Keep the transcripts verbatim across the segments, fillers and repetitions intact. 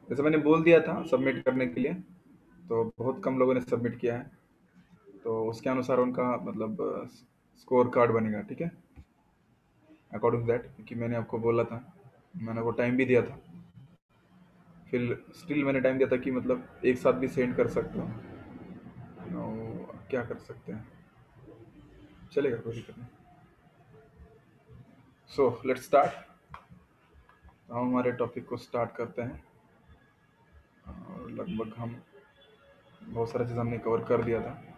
जैसे मैंने बोल दिया था सबमिट करने के लिए, तो बहुत कम लोगों ने सबमिट किया है, तो उसके अनुसार उनका मतलब स्कोर कार्ड बनेगा, ठीक है, अकॉर्डिंग टू दैट, क्योंकि मैंने आपको बोला था, मैंने आपको टाइम भी दिया था, फिर स्टिल मैंने टाइम दिया था कि मतलब एक साथ भी सेंड कर सकते हो, तो क्या कर सकते हैं, चलेगा, कोई दिक्कत नहीं। So let's start. हम हमारे टॉपिक को स्टार्ट करते हैं, और लगभग हम बहुत सारा चीज़ हमने कवर कर दिया था।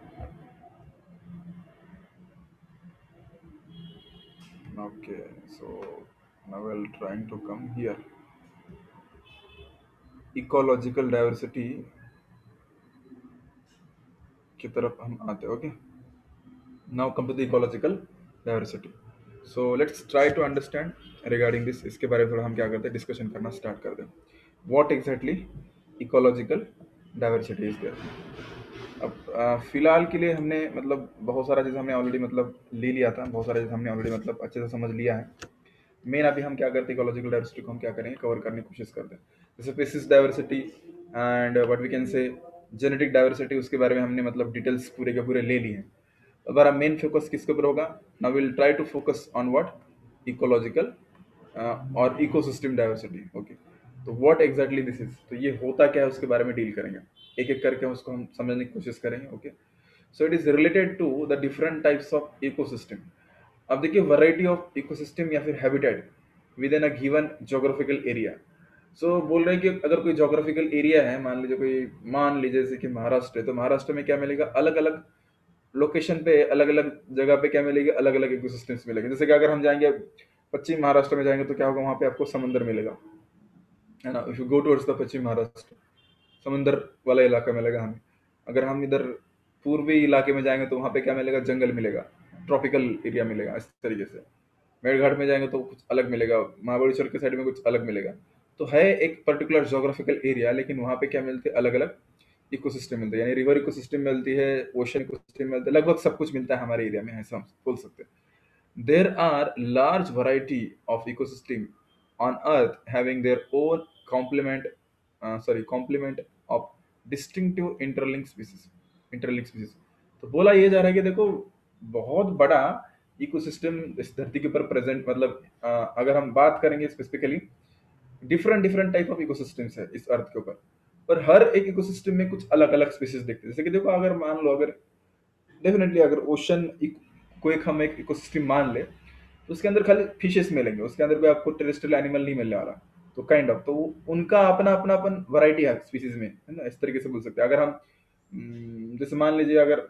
Okay, so now I will trying to come here, ecological diversity की तरफ हम आते हैं। Okay, now come to the ecological diversity. So let's try to understand regarding this, इसके बारे में थोड़ा हम क्या करते हैं, डिस्कशन करना स्टार्ट कर दें। What exactly ecological diversity is there. अब अ, फिलहाल के लिए हमने मतलब बहुत सारा चीज़ हमने ऑलरेडी मतलब ले लिया था, बहुत सारा चीज़ हमने ऑलरेडी मतलब अच्छे से समझ लिया है। मेन अभी हम क्या करते हैं, इकोलॉजिकल डाइवर्सिटी को हम क्या करेंगे, कवर करने की कोशिश करते हैं। जैसे species diversity and what we can say genetic diversity, उसके बारे में हमने मतलब डिटेल्स पूरे के पूरे ले लिए हैं। अब हमारा मेन फोकस किसके ऊपर होगा, now will try to focus on what ecological और इकोसिस्टम डाइवर्सिटी। ओके, तो व्हाट एग्जैक्टली दिस इज, तो ये होता क्या है उसके बारे में डील करेंगे, एक एक करके उसको हम समझने की कोशिश करेंगे। Okay, so it is related to the different types of ecosystem. अब देखिए, वैरायटी ऑफ इकोसिस्टम या फिर habitat within a given geographical area. So बोल रहे हैं कि अगर कोई जोग्राफिकल एरिया है, मान लीजिए कोई, मान लीजिए जैसे कि महाराष्ट्र है, तो महाराष्ट्र में क्या मिलेगा, अलग अलग लोकेशन पे, अलग अलग जगह पे क्या मिलेगी, अलग अलग इकोसिस्टम्स मिलेंगे। जैसे कि अगर हम जाएंगे पश्चिम महाराष्ट्र में जाएंगे तो क्या होगा, वहाँ पे आपको समंदर मिलेगा, है ना। If you go towards the Paschim Maharashtra, समंदर वाला इलाका मिलेगा हमें। अगर हम इधर पूर्वी इलाके में जाएंगे तो वहाँ पे क्या मिलेगा, जंगल मिलेगा, ट्रॉपिकल एरिया मिलेगा, इस तरीके से। मेड़घाट में जाएंगे तो कुछ अलग मिलेगा, महाबलेश्वर के साइड में कुछ अलग मिलेगा। तो है एक पर्टिकुलर जोग्राफिकल एरिया, लेकिन वहाँ पे क्या मिलते हैं, अलग अलग इकोसिस्टम मिलते हैं, यानी रिवर इकोसिस्टम मिलती है, ओशन इकोसिस्टम मिलता है, लगभग सब कुछ मिलता है हमारे एरिया में, ऐसा हम बोल सकते हैं। There are large variety of ecosystem on Earth having their own complement, uh, sorry, complement of distinctive interlinked species, interlinked species। तो बोला ये जा रहा है कि देखो, बहुत बड़ा इकोसिस्टम इस धरती के ऊपर प्रेजेंट, मतलब अ, अगर हम बात करेंगे specifically, different different type of ecosystems है इस अर्थ के ऊपर, पर हर एक इकोसिस्टम में कुछ अलग अलग स्पीसीज दिखते हैं। जैसे कि देखो, अगर मान लो, अगर डेफिनेटली अगर ओशन को एक हम एक इकोसिस्टम मान ले, तो उसके अंदर खाली फिशेस मिलेंगे, उसके अंदर कोई आपको टेरेस्ट्रियल एनिमल नहीं मिलने वाला। तो काइंड ऑफ तो उनका अपना अपना अपन वैरायटी है स्पीसीज में, है ना, इस तरीके से बोल सकते हैं। अगर हम हम्म, जैसे मान लीजिए, अगर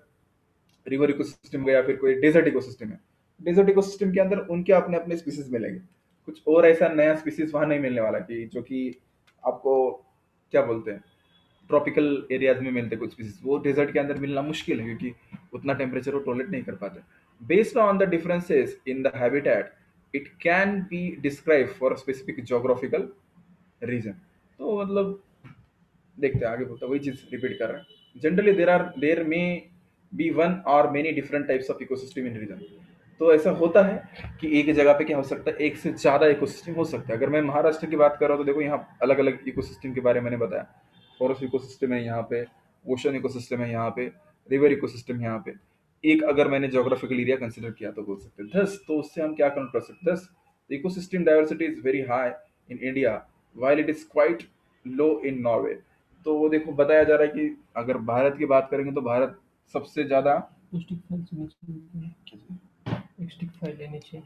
रिवर इकोसिस्टम गया, फिर कोई डेजर्ट इकोसिस्टम है, डेजर्ट इकोसिस्टम के अंदर उनके अपने अपने स्पीसीज मिलेंगे। कुछ और ऐसा नया स्पीसीज वहां नहीं मिलने वाला कि जो कि आपको क्या बोलते हैं, ट्रॉपिकल एरियाज में मिलते कुछ स्पीसीज, वो डेजर्ट के अंदर मिलना मुश्किल है, क्योंकि उतना टेम्परेचर वो टॉलरेट नहीं कर पाते। Based on the differences in the habitat, it can be describe for specific geographical region. तो मतलब देखते हैं आगे, बोलता वही चीज रिपीट कर रहे हैं। Generally there are there may be one और many different types of ecosystem in region. तो ऐसा होता है कि एक जगह पे क्या हो सकता है, एक से ज्यादा इकोसिस्टम हो सकता है। अगर मैं महाराष्ट्र की बात कर रहा हूँ, तो देखो यहाँ अलग अलग इकोसिस्टम के बारे में मैंने बताया। फॉरेस्ट इकोसिस्टम है यहाँ पे, ओशन इकोसिस्टम है यहाँ पे, रिवर इकोसिस्टम यहाँ पे। एक अगर मैंने जोग्राफिकल एरिया कंसिडर किया तो बोल सकते हैं दस, तो उससे हम क्या कंक्लूड कर सकते हैं, this ecosystem diversity is very high in India while it is quite low in Norway. तो वो देखो बताया जा रहा है कि अगर भारत की बात करेंगे तो भारत सबसे ज्यादा, स्टिक फाइल से नीचे मिलती है, एक स्टिक फाइल है नीचे।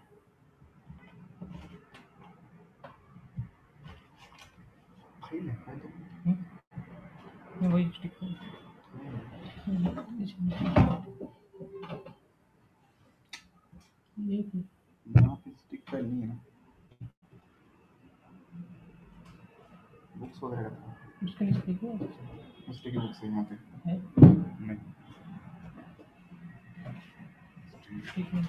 हम्म, ये वही स्टिक फाइल नीचे नीचे। ये भी यहाँ पे स्टिक फाइल नहीं है ना, बुक्स वगैरह का उसके नीचे देखो, स्टिकी बुक्स है यहाँ पे, है नहीं ठीक है।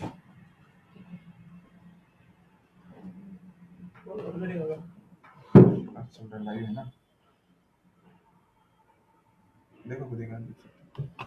ऑलरेडी होगा। अच्छा लाइव है ना, देखो खुद ही कर देख सकते हो।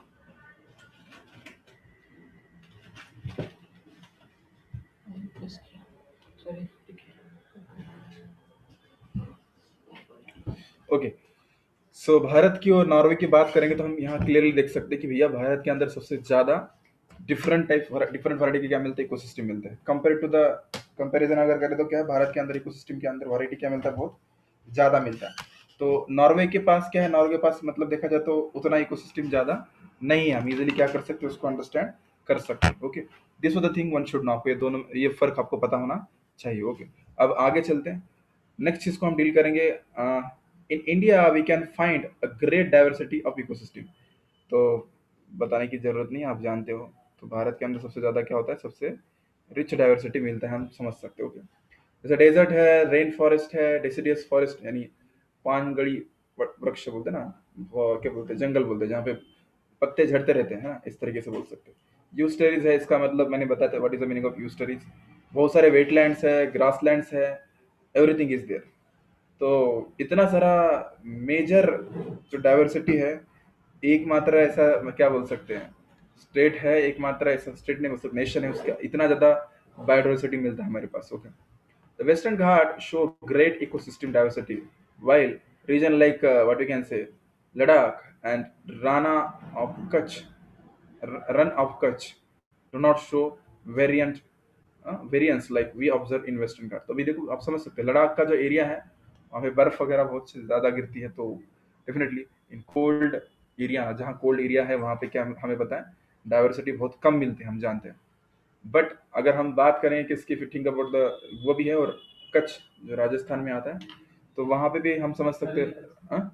प्रेस किया, सॉरी ठीक है। ओके। सो भारत की और नॉर्वे की बात करेंगे तो हम यहाँ क्लियरली देख सकते हैं कि भैया भारत के अंदर सबसे ज्यादा डिफरेंट टाइप डिफरेंट वैरायटी के क्या मिलते हैं, इकोसिस्टम मिलते हैं। कंपेयर टू द कंपैरिजन अगर करें तो क्या है, भारत के अंदर इकोसिस्टम के अंदर वैरायटी क्या मिलता है, बहुत ज्यादा मिलता है। तो नॉर्वे के पास क्या है, नॉर्वे के पास मतलब देखा जाए तो उतना इकोसिस्टम ज्यादा नहीं है। हम इजिली क्या कर सकते हैं, उसको अंडरस्टैंड कर सकते हैं। Okay, this was the thing one should know, आपको ये दोनों ये फर्क आपको पता होना चाहिए। ओके, अब आगे चलते हैं। नेक्स्ट चीज को हम डील करेंगे। In India we can find a great diversity of ecosystem. तो बताने की जरूरत नहीं है, आप जानते हो। तो भारत के अंदर सबसे ज्यादा क्या होता है, सबसे रिच डाइवर्सिटी मिलता है, हम समझ सकते हो। ओके, जैसे डेजर्ट है, रेन फॉरेस्ट है, डेसिडियस फॉरेस्ट यानी पानगढ़ी व- वृक्ष बोलते हैं ना, वो क्या बोलते हैं, जंगल बोलते हैं, जहाँ पे पत्ते झड़ते रहते हैं ना, इस तरीके से बोल सकते हैं। यूस्टेरीज है, इसका मतलब मैंने बताया था what is the meaning of estuaries. बहुत सारे वेटलैंड्स है, ग्रासलैंड्स है, एवरीथिंग इज देयर। तो इतना सारा मेजर जो डाइवर्सिटी है, एकमात्र ऐसा क्या बोल सकते हैं, स्टेट है, एकमात्र ऐसा स्टेट नहीं बोल सकते, नेशन है, उसका इतना ज्यादा बायोडाइवर्सिटी मिलता है हमारे पास। Okay, the Western Ghat show great ecosystem diversity, while region like uh, what we can say Ladakh and Rana of Kutch, R- Run of Kutch do not show variant variance like we observe in Western Ghat. तो अभी देखो आप समझ सकते हैं, लद्दाख का जो area है वहाँ पे बर्फ वगैरह बहुत से ज्यादा गिरती है। तो डेफिनेटली इन कोल्ड एरिया, जहाँ कोल्ड एरिया है वहाँ पे क्या हमें पता है, डाइवर्सिटी बहुत कम मिलती है, हम जानते हैं। बट अगर हम बात करें कि इसकी फिटिंग अबाउट द, वो भी है। और कच्छ जो राजस्थान में आता है, तो वहाँ पे भी हम समझ सकते हैं। हाँ?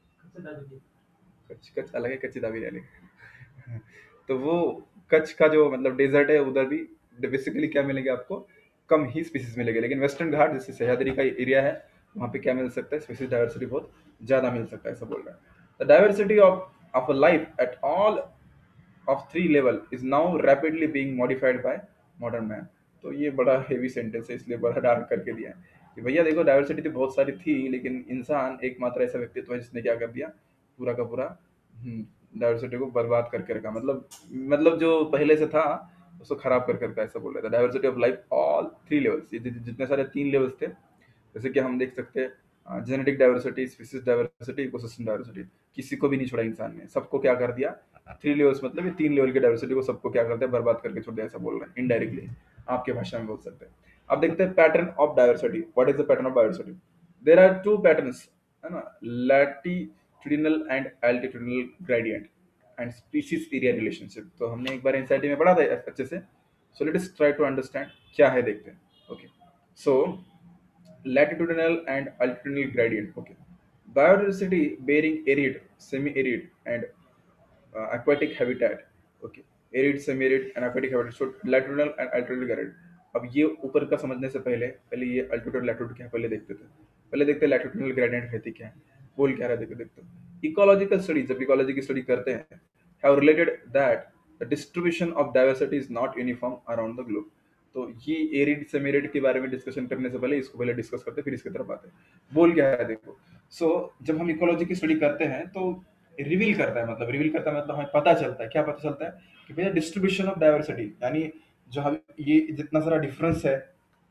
कच्छ कच्छ अलग है, कच्ची दाबी अलग है। तो वो कच्छ का जो मतलब डेजर्ट है, उधर भी बेसिकली क्या मिलेगा आपको, कम ही स्पीसीज मिलेंगे। लेकिन वेस्टर्न घाट जैसे सह्याद्री का एरिया है, वहाँ पे क्या मिल सकता है, स्पीसीज डाइवर्सिटी बहुत ज्यादा मिल सकता है, ऐसा बोल रहा है। The diversity of of a life at all of three level is now rapidly being modified by modern man। तो ये बड़ा हेवी सेंटेंस है, इसलिए बड़ा डार्क करके दिया है कि भैया देखो डाइवर्सिटी तो बहुत सारी थी, लेकिन इंसान एकमात्र ऐसा व्यक्तित्व है जिसने क्या कर दिया, पूरा का पूरा डाइवर्सिटी को बर्बाद करके रखा। मतलब मतलब जो पहले से था उसको खराब कर करके, ऐसा बोल रहा था। Diversity of life all three levels, ये जि- जितने सारे तीन लेवल्स थे, जैसे कि हम देख सकते हैं genetic diversity, species diversity, ecosystem diversity, किसी को भी नहीं छोड़ा इंसान ने, सबको क्या कर दिया, थ्री लेवल्स मतलब ये तीन लेवल की डाइवर्सिटी को सबको क्या करते हैं, बर्बाद करके छोड़ दिया, ऐसा बोल रहे हैं इनडायरेक्टली, आपके भाषा में बोल सकते हैं। अब देखते हैं pattern of diversity. What is the pattern of diversity? There are two patterns, है ना, latitudinal and altitudinal gradient and species area relationship. तो हमने एक बार एनसीईआरटी में पढ़ा था अच्छे से। So let us try to understand क्या है, देखते हैं। Okay, so latitudinal and altitudinal gradient. Okay, biodiversity bearing arid, semi-arid, and uh, aquatic habitat. Okay, arid, semi-arid, and aquatic habitat. So latitudinal and altitudinal gradient. अब ये ऊपर का समझने से पहले पहले ये अल्टीट्यूड लैटिट्यूड क्या है पहले देखते थे। पहले देखते हैं लैटिट्यूडनल ग्रेडियंट रहती क्या है, बोल क्या रहते देखते हैं। इकोलॉजिकल स्टडी, जब इकोलॉजी की स्टडी करते हैं, have related that the distribution of diversity is not uniform around the globe. तो ये एरिड सेमेरिड के बारे में डिस्कशन करने से पहले इसको पहले डिस्कस करते हैं, फिर इसकी तरफ आते हैं। बोल क्या है देखो। सो so, जब हम इकोलॉजी की स्टडी करते हैं तो रिवील करता है, मतलब रिवील करता है मतलब हमें पता चलता है, क्या पता चलता है कि भैया डिस्ट्रीब्यूशन ऑफ डाइवर्सिटी, यानी जो हम ये जितना सारा डिफरेंस है,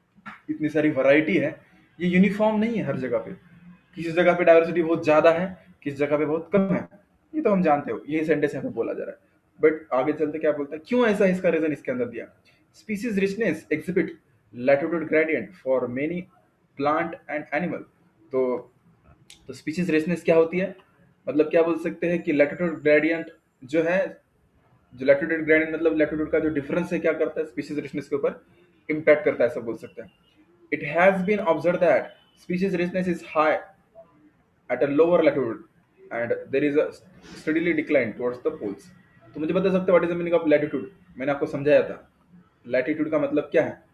इतनी सारी वैरायटी है, ये यूनिफॉर्म नहीं है हर जगह पे। किसी जगह पे डाइवर्सिटी बहुत ज्यादा है, किसी जगह पे बहुत कम है। ये तो हम जानते हो, ये सेंटेंस यहाँ पे बोला जा रहा है। बट आगे चलते क्या बोलता है, क्यों ऐसा है, इसका रीजन इसके अंदर दिया। Species richness exhibit latitude gradient for many plant and animal. तो तो स्पीसीज रिचनेस क्या होती है, मतलब क्या बोल सकते हैं कि लैटिट्यूड ग्रेडियंट जो है, जो लैटिट्यूड ग्रेडियंट मतलब लैटिट्यूड का जो डिफरेंस है क्या करता है, स्पीसीज रिचनेस के ऊपर इम्पैक्ट करता है, ऐसा बोल सकते हैं। It has been observe that species richness is high at a lower latitude and there is a steadily decline towards the poles। तो मुझे बता सकते हैं what is the meaning of latitude? मैंने आपको समझाया था लैटिट्यूड का मतलब क्या है,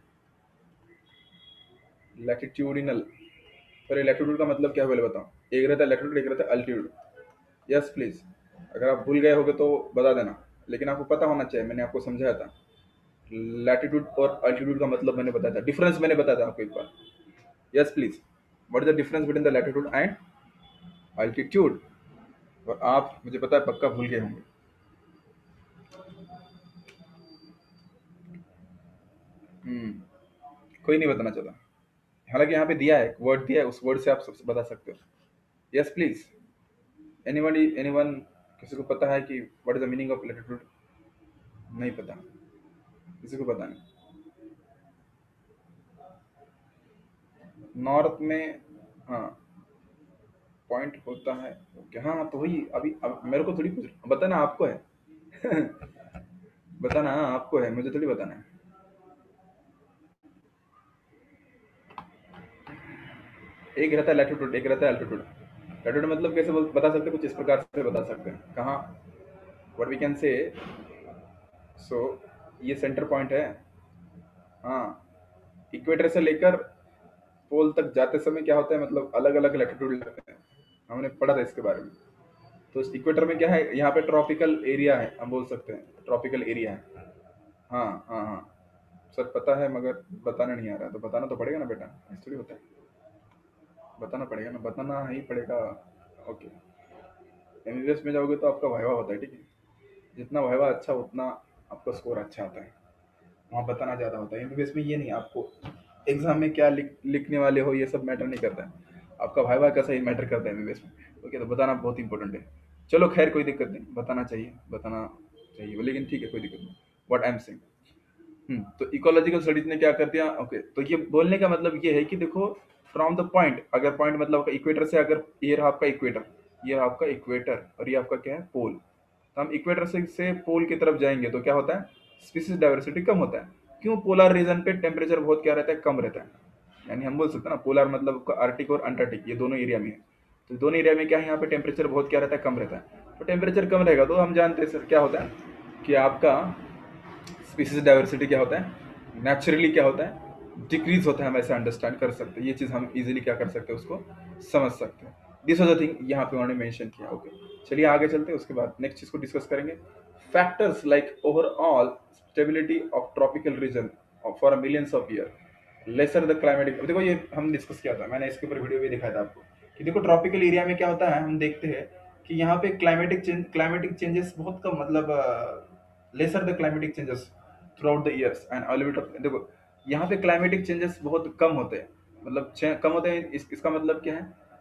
लैटिट्यूडिनल। पर लैटिट्यूड का मतलब क्या है पहले बताओ। एक रहता है लैटिट्यूड, एक रहता है अल्टीट्यूड। यस प्लीज, अगर आप भूल गए होगे तो बता देना, लेकिन आपको पता होना चाहिए, मैंने आपको समझाया था। लैटिट्यूड और अल्टीट्यूड का मतलब मैंने बताया था, डिफरेंस मैंने बताया था आपको एक बार। Yes please, what is the difference between the latitude and altitude? और आप मुझे पता है पक्का भूल गए होंगे। हम्म, कोई नहीं बताना चाहता। हालांकि यहाँ पे दिया है, वर्ड दिया है, उस वर्ड से आप सबसे बता सकते हो। यस प्लीज, एनीबॉडी, एनीवन, किसी को पता है कि what is the meaning of latitude? नहीं पता, किसी को पता नहीं। नॉर्थ में, हाँ, पॉइंट होता है। ओके, हाँ हाँ, तो वही अभी अब मेरे को थोड़ी पूछ रहा, बताना आपको है। बताना, हाँ, आपको है, मुझे थोड़ी बताना है। एक रहता है लैटिट्यूड, एक रहता है एल्टीट्यूड। लैटिट्यूड मतलब कैसे बोल- बता सकते हैं, कुछ इस प्रकार से बता सकते हैं, कहाँ, व्हाट वी कैन से, सो ये सेंटर पॉइंट है। हाँ, इक्वेटर से लेकर पोल तक जाते समय क्या होता है, मतलब अलग अलग लैटिट्यूड लगते हैं, हमने पढ़ा था इसके बारे में। तो इक्वेटर में क्या है, यहाँ पे ट्रॉपिकल एरिया है, हम बोल सकते हैं ट्रॉपिकल एरिया है। हाँ हाँ हाँ, सर पता है मगर बताना नहीं आ रहा, तो बताना तो पड़ेगा ना बेटा, ऐसे थोड़ी होता है, बताना पड़ेगा ना, बताना ही पड़ेगा। ओके, एमबीबीएस में जाओगे तो आपका वाइवा होता है, ठीक है, जितना वाइवा अच्छा उतना आपका स्कोर अच्छा आता है, वहाँ बताना ज़्यादा होता है। एमबीबीएस में ये नहीं, आपको एग्जाम में क्या लिख लिखने वाले हो ये सब मैटर नहीं करता है, आपका वाइवा कैसा ही मैटर करता है एमबीबीएस में। ओके, तो बताना बहुत इंपॉर्टेंट है। चलो खैर, कोई दिक्कत नहीं, बताना चाहिए, बताना चाहिए, लेकिन ठीक है, कोई दिक्कत नहीं। What I am saying, hmm, तो इकोलॉजिकल स्टडीज ने क्या कर दिया, ओके, तो ये बोलने का मतलब ये है कि देखो, फ्रॉम द पॉइंट, अगर पॉइंट मतलब आपका इक्वेटर से, अगर ये रहा आपका इक्वेटर, ये रहा आपका इक्वेटर और ये आपका क्या है, पोल, तो हम इक्वेटर से, से पोल की तरफ जाएंगे तो क्या होता है, स्पीसीज डाइवर्सिटी कम होता है। क्यों? पोलर रीजन पे टेम्परेचर बहुत क्या रहता है, कम रहता है। यानी हम बोल सकते हैं ना, पोलर मतलब आपका आर्टिक और अंटार्कटिक, ये दोनों एरिया में है। तो दोनों एरिया में क्या है, यहाँ पे टेम्परेचर बहुत क्या रहता है, कम रहता है। तो टेम्परेचर कम रहेगा तो हम जानते हैं सर क्या होता है कि आपका स्पीसीज डाइवर्सिटी क्या होता है, नेचुरली क्या होता है, डिक्रीज होता है। हम ऐसे अंडरस्टैंड कर सकते हैं, ये चीज़ हम इजीली क्या कर सकते हैं, उसको समझ सकते हैं। दिस वाज द थिंग यहाँ पे उन्होंने मेंशन किया। ओके, चलिए आगे चलते हैं, उसके बाद नेक्स्ट चीज़ को डिस्कस करेंगे। Factors like overall stability of tropical region for millions of year, lesser the climatic, देखो ये हम डिस्कस किया था, मैंने इसके ऊपर वीडियो भी दिखाया था आपको कि देखो ट्रॉपिकल एरिया में क्या होता है, हम देखते हैं कि यहाँ पे क्लाइमेटिक चेंज, क्लाइमेटिक चेंजेस बहुत कम, मतलब lesser the climatic changes throughout the years and elevator. देखो यहाँ पे क्लाइमेटिक चेंजेस बहुत कम होते हैं, मतलब चे- कम होते हैं, इस, इसका मतलब क्या है,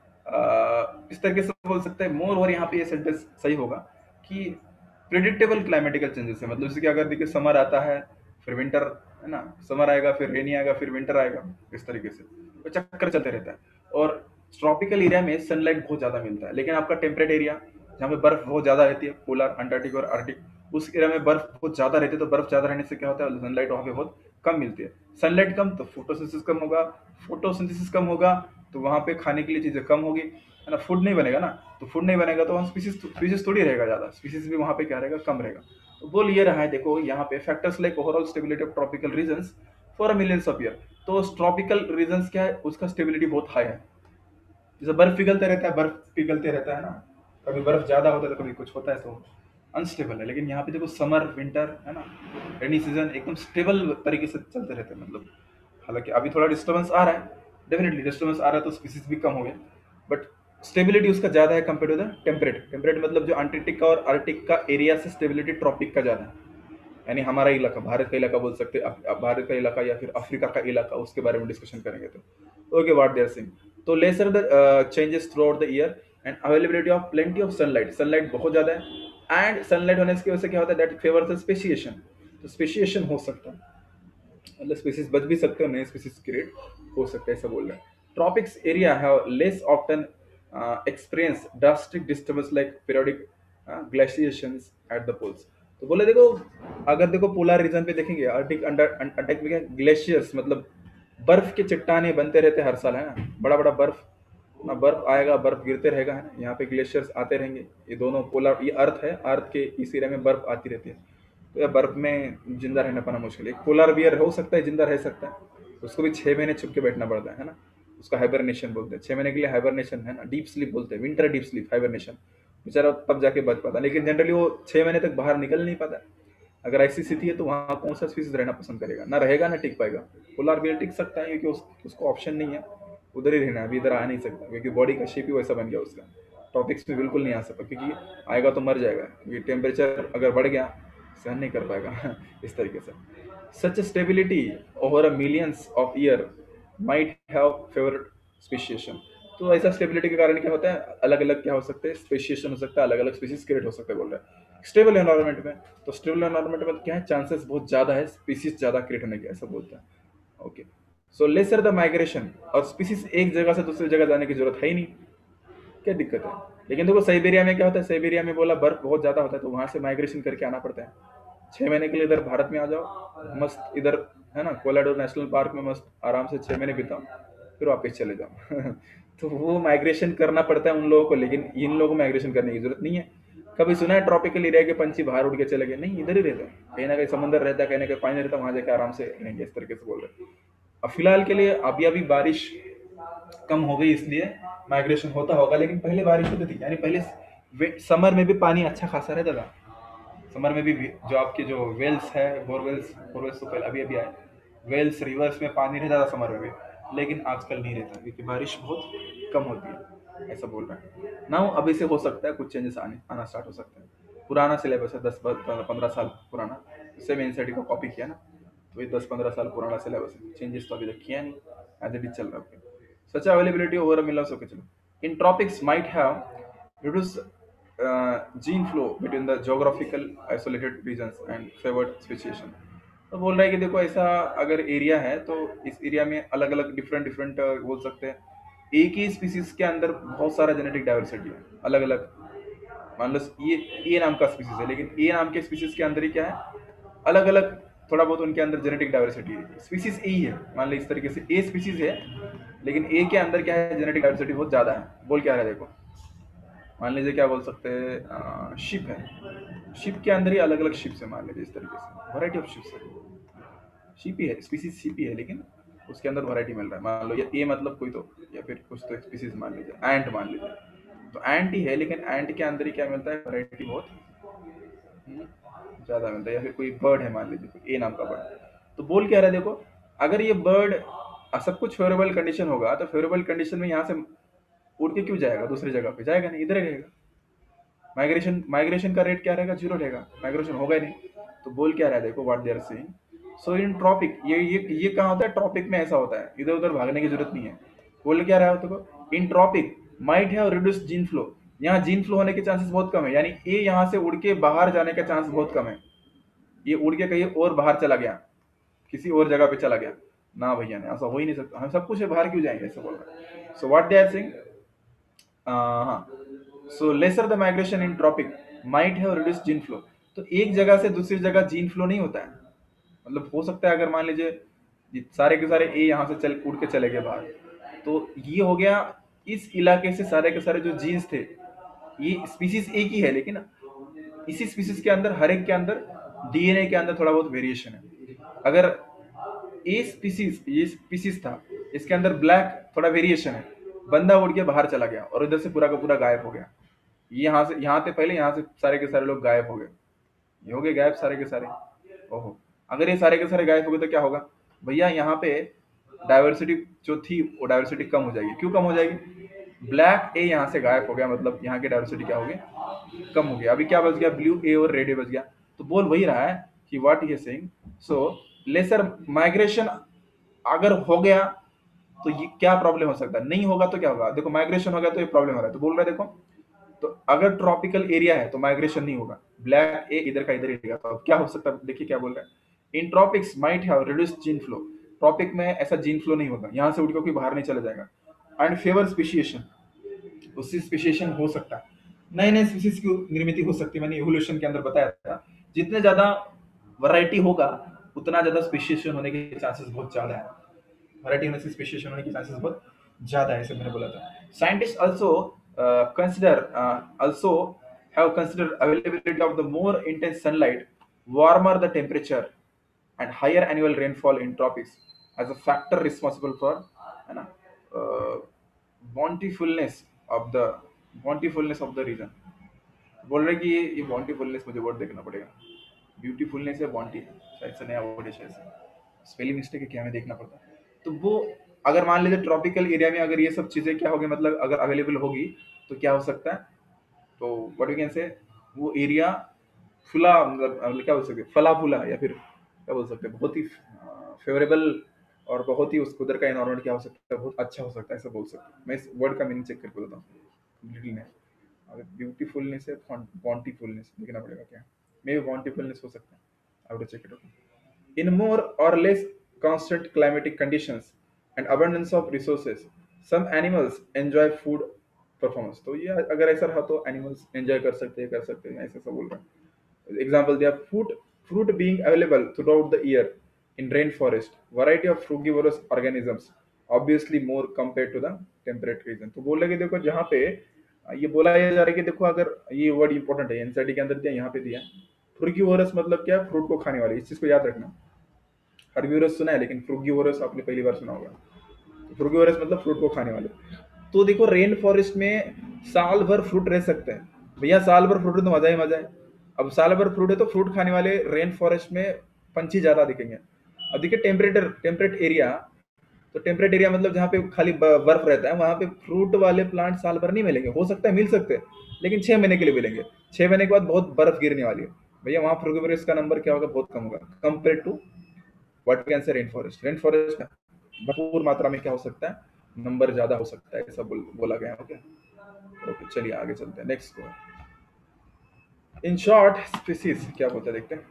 अ, इस तरीके से बोल सकते हैं मोर, और यहाँ पे ये सेंटेंस सही होगा कि प्रिडिक्टेबल क्लाइमेटिकल चेंजेस है। मतलब जैसे कि अगर देखिए समर आता है, फिर विंटर, है ना, समर आएगा, फिर रेनी आएगा, फिर विंटर आएगा, इस तरीके से तो चक्कर चलते रहता है। और ट्रॉपिकल एरिया में सनलाइट बहुत ज़्यादा मिलता है, लेकिन आपका टेम्परेट एरिया जहाँ पे बर्फ बहुत ज़्यादा रहती है, पोलर, अंटार्कटिक और आर्टिक, उस एरिया में बर्फ बहुत ज़्यादा रहती है। तो बर्फ ज़्यादा रहने से क्या होता है, सनलाइट वहाँ पे बहुत कम मिलती है। सनलाइट कम तो फोटोसिंथेसिस कम होगा, फोटोसिंथेसिस कम होगा तो वहाँ पे खाने के लिए चीज़ें कम होगी, है ना, फूड नहीं बनेगा ना। तो फूड नहीं बनेगा तो वहाँ स्पीसीज स्पीसीज थोड़ी रहेगा ज़्यादा, स्पीसीज भी वहाँ पे क्या रहेगा, कम रहेगा। तो बोल ये रहा है, देखो यहाँ पे factors like overall stability of tropical regions for millions of year. तो ट्रॉपिकल रीजन्स क्या है, उसका स्टेबिलिटी बहुत हाई है। जैसे बर्फ पिघलते रहता है, बर्फ पिघलते रहता है ना, कभी बर्फ ज्यादा होता है तो कभी कुछ होता है, तो अनस्टेबल है। लेकिन यहाँ पे देखो समर, विंटर, है ना, रेनी सीजन एकदम स्टेबल तरीके से चलते रहते हैं। मतलब हालांकि अभी थोड़ा डिस्टर्बेंस आ रहा है, डेफिनेटली डिस्टर्बेंस आ रहा है, तो स्पीसीज भी कम हो गए, बट स्टेबिलिटी उसका ज्यादा है compare to the temperate. Temperate मतलब जो अंटार्कटिक का और आर्टिक का एरिया से स्टेबिलिटी ट्रॉपिक का ज्यादा है। यानी हमारा इलाका, भारत का इलाका बोल सकते हैं, अफ- अफ- भारत का इलाका या फिर अफ्रीका का इलाका, उसके बारे में डिस्कशन करेंगे। तो okay, what they are saying, तो lesser the changes throughout the year and availability of plenty of sunlight, sunlight बहुत ज्यादा है, एंड सनलाइट होने की वजह से क्या होता है, दैट फेवर्स द स्पेसिएशन, तो स्पेसिएशन हो सकता है, मतलब स्पीसीज बच भी सकते हैं, नए स्पीसीज क्रिएट हो सकते हैं, ऐसा बोल रहे हैं। Tropics area have less often experience drastic disturbance like periodic glaciations at the poles. तो बोले देखो, अगर देखो पोलर रीजन पे देखेंगे, आर्टिक अंडर अंटार्कटिक में क्या ग्लेशियर्स, मतलब बर्फ के चट्टाने बनते रहते हैं हर साल, है ना, बड़ा बड़ा बर्फ ना, बर्फ आएगा, बर्फ गिरते रहेगा, है ना, यहाँ पे ग्लेशियर्स आते रहेंगे। ये दोनों पोलर, ये अर्थ है, अर्थ के इस एरिया में बर्फ आती रहती है, तो यार बर्फ में जिंदा रहना पाना मुश्किल है। एक पोलर बियर हो सकता है, जिंदा रह सकता है, उसको भी छह महीने छुप के बैठना पड़ता है है ना, उसका हाइबरनेशन बोलते हैं, छह महीने के लिए हाइबरनेशन, है ना, डीप स्लीप बोलते हैं, विंटर डीप स्लीप, हाइबरनेशन, बेचारा तब जाके बच पाता है। लेकिन जनरली वो छह महीने तक बाहर निकल नहीं पाता। अगर ऐसी स्थिति है तो वहाँ कौन सा स्पीसीज रहना पसंद करेगा, ना रहेगा ना टिक पाएगा। पोलर बियर टिक सकता है क्योंकि उस, उसको ऑप्शन नहीं है उधर ही रहना है, अभी इधर आ नहीं सकता क्योंकि बॉडी का शेप ही वैसा बन गया उसका। टॉपिक्स में बिल्कुल नहीं आ सकता क्योंकि आएगा तो मर जाएगा, क्योंकि टेम्परेचर अगर बढ़ गया सहन नहीं कर पाएगा। इस तरीके से such stability over a millions of year might have favourite speciation. तो ऐसा स्टेबिलिटी के कारण क्या होता है, अलग अलग क्या हो सकते हैं, स्पेशिएशन हो सकता है, अलग अलग स्पीसीज क्रिएट हो सकते हैं बोल रहे हैं स्टेबल एनवायरनमेंट में। तो स्टेबल एनवायरनमेंट में क्या है, चांसेस बहुत ज़्यादा है स्पीसीज ज़्यादा क्रिएट होने के, ऐसा बोलते हैं। Okay, so lesser the migration, और स्पीसीज एक जगह से दूसरी जगह जाने की जरूरत है ही नहीं, क्या दिक्कत है। लेकिन देखो साइबेरिया में क्या होता है, साइबेरिया में बोला बर्फ बहुत ज़्यादा होता है, तो वहाँ से माइग्रेशन करके आना पड़ता है। छः महीने के लिए इधर भारत में आ जाओ, मस्त इधर है ना, कोलाडोर नेशनल पार्क में मस्त आराम से छः महीने बिताओ, फिर वापस चले जाओ तो वो माइग्रेशन करना पड़ता है उन लोगों को, लेकिन इन लोगों को माइग्रेशन करने की जरूरत नहीं है। कभी सुना है ट्रॉपिकल एरिया के पंछी बाहर उड़ के चले गए? नहीं, इधर ही रहते हैं, कहीं ना कहीं समंदर रहता है, कहीं ना कहीं पानी रहता है, वहां जाके आराम से रहेंगे, इस तरीके से बोल रहे हैं। अब फिलहाल के लिए अभी अभी बारिश कम हो गई इसलिए माइग्रेशन होता होगा, लेकिन पहले बारिश होती थी, यानी पहले समर में भी पानी अच्छा खासा रहता था। समर में भी जो आपके जो वेल्स है, बोरवेल्स, बोरवेल्स तो पहले अभी अभी आए, वेल्स रिवर्स में पानी रहता था समर में भी, लेकिन आजकल नहीं रहता क्योंकि बारिश बहुत कम होती है, ऐसा बोल रहे हैं ना। अभी से हो सकता है कुछ चेंजेस आने आना स्टार्ट हो सकते हैं। पुराना सिलेबस है, दस पंद्रह साल पुराना, इससे मैं एनसीईआरटी का कॉपी किया ना, तो ये दस पंद्रह साल पुराना सिलेबस है, चेंजेस तो अभी तक किया नहीं, एज इट इज चल रहा है। सच अवेलेबिलिटी ओवर मिला सो चलो, in tropics might have reduce uh, gene flow between the geographical isolated regions and favored speciation। तो बोल रहा है कि देखो ऐसा अगर एरिया है तो इस एरिया में अलग अलग डिफरेंट डिफरेंट बोल सकते हैं, एक ही स्पीसीज के अंदर बहुत सारा जेनेटिक डाइवर्सिटी है अलग अलग। मान लो ये ए नाम का स्पीसीज है, लेकिन ए नाम के स्पीसीज के अंदर ही क्या है, अलग अलग थोड़ा बहुत उनके अंदर जेनेटिक डाइवर्सिटी है। स्पीसीज ए ही है, मान लो इस तरीके से ए स्पीसीज है, लेकिन ए के अंदर क्या है, जेनेटिक डाइवर्सिटी बहुत ज्यादा है। बोल क्या रहा है देखो, मान लीजिए क्या बोल सकते हैं, शिप है, शिप के अंदर ही अलग अलग शिप्स है, मान लीजिए इस तरीके से वैरायटी ऑफ शिप्स है, शिप ही है, स्पीसीज शिप ही है, लेकिन उसके अंदर वैरायटी मिल रहा है। मान लो ये ए मतलब कोई तो, या फिर कुछ तो स्पीसीज मान लीजिए, एंट मान लीजिए, तो एंट ही है, लेकिन एंट के अंदर ही क्या मिलता है, वैरायटी बहुत हम्म, ज्यादा मिलता है। या फिर कोई बर्ड है, मान लीजिए कोई ए नाम का बर्ड, तो बोल क्या रहा है देखो, अगर ये बर्ड सब कुछ फेवरेबल कंडीशन होगा, तो फेवरेबल कंडीशन में यहाँ से उड़ के क्यों जाएगा, दूसरी जगह पे जाएगा नहीं, इधर ही रहेगा। माइग्रेशन माइग्रेशन का रेट क्या रहेगा, जीरो रहेगा, माइग्रेशन होगा ही नहीं। तो बोल क्या रहा है देखो, what they are saying, so in tropic, ये ये ये कहाँ होता है, ट्रॉपिक में ऐसा होता है, इधर उधर भागने की जरूरत नहीं है। बोल क्या रहा है देखो, in tropic might have reduced gene flow, यहाँ जीन फ्लो होने के चांसेस बहुत कम है, यानी ए यहाँ से उड़ के बाहर जाने का चांस बहुत कम है। ये उड़ के कहीं और बाहर चला गया, किसी और जगह पे चला गया ना भैया, नहीं ऐसा हो ही नहीं सकता, हम सब कुछ है, बाहर क्यों जाएंगे, ऐसा बोल रहे हैं। So what they are saying, हाँ, so lesser the migration in tropic might have reduce gene flow. तो एक जगह से दूसरी जगह जीन फ्लो नहीं होता है, मतलब हो सकता है अगर मान लीजिए ये सारे के सारे ए यहाँ से चल उड़ के चले गए बाहर, तो ये हो गया इस इलाके से सारे के सारे जो जीन्स थे, ये स्पीसीज एक ही है, लेकिन इसी स्पीसीज के अंदर हर एक के अंदर डीएनए के अंदर थोड़ा बहुत वेरिएशन है। अगर ए स्पीसीज, ये स्पीसीज था, इसके अंदर ब्लैक थोड़ा वेरिएशन है, बंदा उड़ के बाहर चला गया और इधर से पूरा का पूरा गायब हो गया, यहाँ से यहाँ से पहले यहाँ से सारे के सारे लोग गायब हो गए, ये हो गए गायब सारे के सारे। ओहो, अगर ये सारे के सारे गायब हो गए तो क्या होगा भैया, यहाँ पे डाइवर्सिटी जो थी वो डाइवर्सिटी कम हो जाएगी। क्यों कम हो जाएगी, ब्लैक ए यहाँ से गायब हो गया, मतलब यहाँ की डाइवर्सिटी क्या हो गई, कम हो गया। अभी क्या बच गया, ब्लू ए और रेड ए बच गया। तो बोल वही रहा है कि what he saying, so lesser migration अगर हो गया तो ये क्या प्रॉब्लम हो सकता है, नहीं होगा तो क्या होगा, देखो माइग्रेशन हो गया तो ये प्रॉब्लम हो रहा है, तो बोल रहा है देखो, तो अगर ट्रॉपिकल एरिया है तो माइग्रेशन नहीं होगा, ब्लैक ए इधर का इधर ही रहेगा, तो अब क्या हो सकता है, देखिए क्या बोल रहा है, in tropics might have reduced gene flow, tropic में ऐसा जीन फ्लो नहीं होगा, यहाँ से उड़ के कोई बाहर नहीं चला जाएगा, एंड फेवर स्पेशिएशन, उससे स्पेशिएशन हो सकता है, नए नए स्पीसीज की निर्मित हो सकती है। मैंने इवोल्यूशन के अंदर बताया था, जितने ज्यादा वैरायटी होगा उतना ज्यादा स्पेशिएशन होने के चांसेस बहुत ज्यादा है, वैरायटी होने से स्पेशिएशन होने के चांसेस बहुत ज्यादा है, ऐसे मैंने बोला था। Scientist also consider also have consider availability of the more intense sunlight, warmer the temperature and higher annual rainfall in tropics as a factor responsible for, है ना, bountifulness of the bountifulness of the region. बोल रहे कि ये ये बॉन्टीफुलनेस मुझे word देखना पड़ेगा, ब्यूटीफुलनेस या बॉन्टी, शायद से नया वर्ड है, शायद से स्पेलिंग मिस्टेक है क्या, हमें देखना पड़ता है। तो वो अगर मान लीजिए ट्रॉपिकल एरिया में अगर ये सब चीजें क्या होगी, मतलब अगर अवेलेबल होगी तो क्या हो सकता है, तो व्हाट वी कैन से, वो एरिया फुला, मतलब मतलब क्या बोल सकते हैं, फला फूला, या फिर क्या बोल सकते हैं, बहुत ही फेवरेबल और बहुत ही उस उधर का एनवायरनमेंट क्या हो सकता है, बहुत अच्छा हो सकता है, ऐसा बोल सकते हैं। मैं इस वर्ड का मीनिंग चेक करके बोलता हूँ। कंप्लीटली नहीं, अगर ब्यूटीफुलनेस है, बॉन्टीफुलनेस देखना पड़ेगा क्या, मे बी बॉन्टीफुलनेस हो सकता है, I would check it. In more or less constant climatic conditions and abundance of resources, some animals enjoy food performance। तो ये अगर ऐसा रहा तो एनिमल्स एंजॉय कर सकते हैं, कर सकते हैं, ऐसा सब बोल रहा है। एग्जाम्पल दिया, fruit fruit being available throughout the year in rainforest, variety of frugivorous organisms obviously more compared to the temperate region। तो बोल रहे कि देखो जहाँ पे ये बोला जा रहा है कि देखो, अगर ये वर्ड इंपॉर्टेंट है, एनसीईआरटी के अंदर दिया, यहाँ पे दिया फ्रूगिवोरस मतलब क्या, फ्रूट को खाने वाली, इस चीज को याद रखना। हर्बिवोरस सुना है, लेकिन फ्रूगिवोरस आपने पहली बार सुना होगा। फ्रूगिवोरस मतलब फ्रूट को खाने वाले। तो देखो रेन फॉरेस्ट में साल भर फ्रूट रह सकते हैं भैया, साल भर फ्रूट है तो मजा ही मजा है। अब साल भर फ्रूट है तो फ्रूट खाने वाले रेन फॉरेस्ट में पंछी ज्यादा दिखेंगे। अब देखिए टेम्परेचर टेम्परेट एरिया, तो टेम्परेट एरिया मतलब जहाँ पे खाली ब- बर्फ रहता है, वहां पे फ्रूट वाले प्लांट साल भर नहीं मिलेंगे, हो सकता है मिल सकते हैं, लेकिन छह महीने के लिए मिलेंगे। छह महीने के बाद बहुत बर्फ गिरने वाली है भैया, वहां फ्रूगिवोरस का नंबर क्या होगा, बहुत कम होगा compare to what can say rain forest. Rain forest का भरपूर मात्रा में क्या हो सकता है, नंबर ज्यादा हो सकता है, ऐसा बोल, बोला गया है। ओके ओके, चलिए आगे चलते हैं नेक्स्ट को। इन शॉर्ट स्पीसीज क्या बोलते हैं देखते हैं।